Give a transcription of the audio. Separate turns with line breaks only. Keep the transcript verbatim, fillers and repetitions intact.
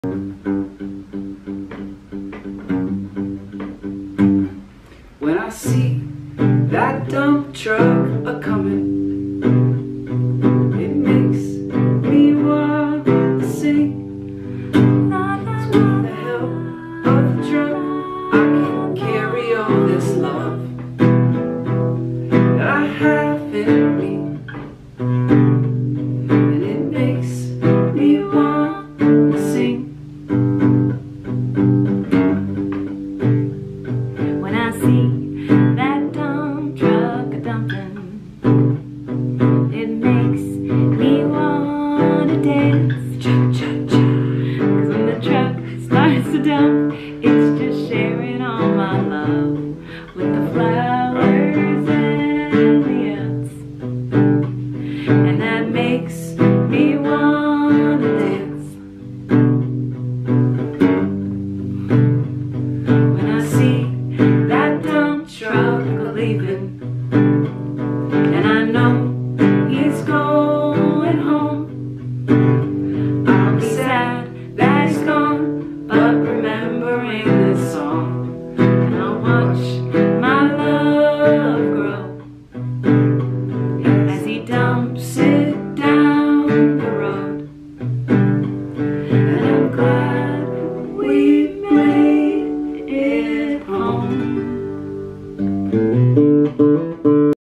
When I see that dump truck a-comin', it makes me want to sing. With the help of the truck, I can carry all this love that I have in me, and it makes me want to sing.
When I see that dump truck a-dumpin', it makes me want to dance. Cha-cha-cha. 'Cause when the truck starts to dump, it's just sharing all my love with the